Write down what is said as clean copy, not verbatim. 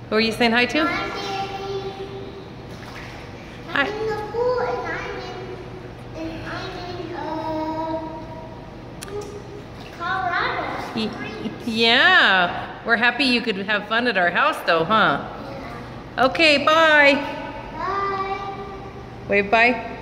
Who are you saying hi to? Hi, Daddy. Hi. I'm in the pool and I'm in Colorado. Yeah. We're happy you could have fun at our house though, huh? Yeah. Okay, bye. Bye. Wave bye.